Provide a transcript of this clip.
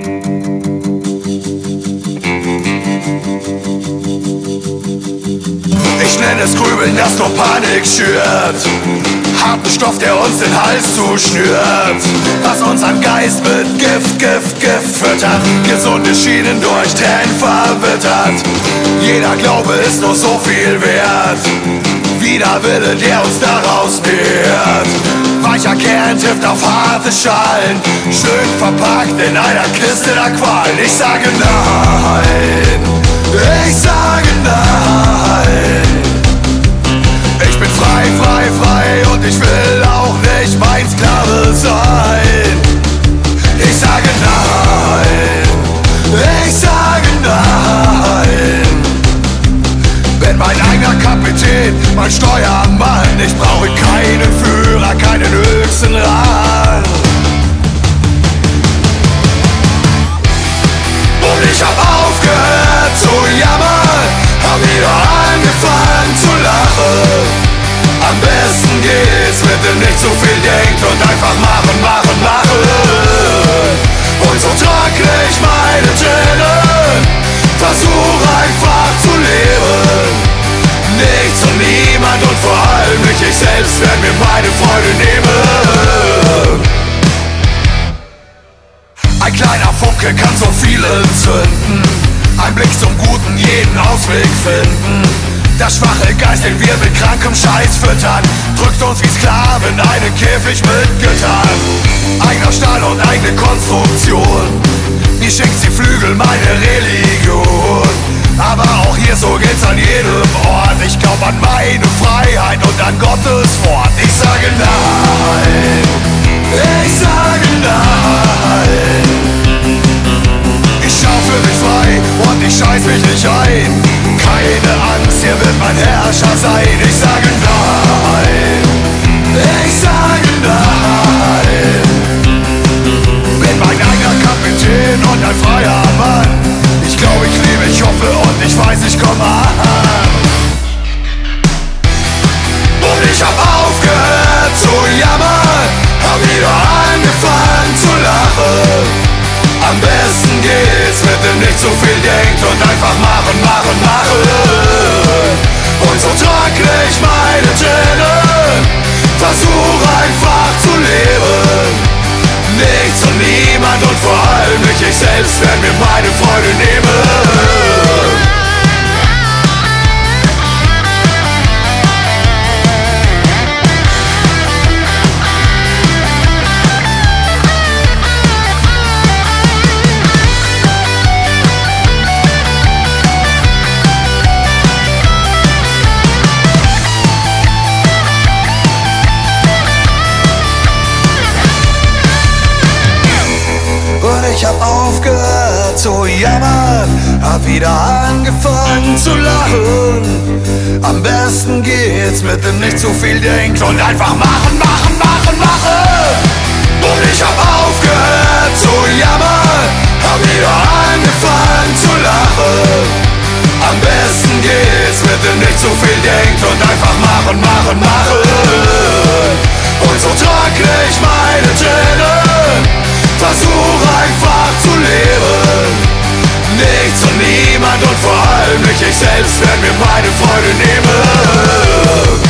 Ich nenne es Grübeln, das nur Panik schürt. Harten Stoff, der uns den Hals zuschnürt. Was unseren Geist mit Gift füttert. Gesunde Schienen durch Tränen verwittert. Jeder Glaube ist nur so viel wert. Widerwille, der uns daraus nährt. Weicher Kern trifft auf harte Schalen. Schön verpackt in einer Kiste der Qualen. Ich sage nein. Ich sage nein. Ich bin frei und ich will auch nicht mein Sklave sein. Ich sage nein. Ich sage nein. Bin mein eigener Kapitän, mein Steuermann. Ich brauche keinen Führer, keinen höchsten Rang. Und ich hab aufgehört zu jammern, hab wieder angefangen zu lachen. Am besten geht's, wenn du nicht zu viel denkt und einfach machen. Und so trockne ich meine Tränen, versuch einfach zu leben. Nichts und niemand und vor allem nicht ich selbst werden mir meine Freude nehmen. Ein kleiner Funke kann so viel entzünden. Ein Blick zum Guten, jeden Ausweg finden. Der schwache Geist, den wir mit krankem Scheiß füttern, drückt uns wie Sklaven einen Käfig mit Gittern. Eigener Stahl und eigene Konstruktion, mir schenkt sie Flügel, meine Religion. Aber auch hier, so geht's an jedem Ort. Ich glaub an meine Freiheit und an Gottes Wort. Ich sage nein. Ich sage nein. Ich schau für mich frei und ich scheiß mich nicht ein. Keine Angst, hier wird mein Herrscher sein. Ich sage nein. Ich sage nein. Bin mein eigener Kapitän und ein freier Mann. Ich glaube, ich lebe, ich hoffe und ich weiß, ich komme an. Und ich hab aufgehört zu jammern, hab wieder angefangen zu lachen. Am besten geht's, wenn du nicht zu viel denkt und einfach machen. Und so trockne ich meine Tränen, versuch einfach zu leben. Nichts und niemand und vor allem nicht ich selbst werden mir meine Freude nehmen. Ich hab aufgehört zu jammern, hab wieder angefangen zu lachen. Am besten geht's mit dem nicht zu viel denkt und einfach machen. Und ich hab aufgehört zu jammern, hab wieder angefangen zu lachen. Am besten geht's mit dem nicht zu viel denkt und einfach machen. Und so trockne ich meine Tränen, versuch einfach zu leben. Nichts und niemand und vor allem nicht ich selbst werden mir meine Freude nehmen.